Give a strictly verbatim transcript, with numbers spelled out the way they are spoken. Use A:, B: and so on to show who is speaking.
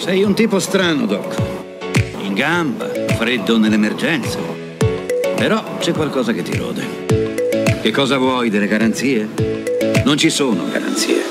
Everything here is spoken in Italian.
A: Sei un tipo strano, Doc. In gamba, freddo nell'emergenza. Però c'è qualcosa che ti rode. Che cosa vuoi, delle garanzie? Non ci sono garanzie.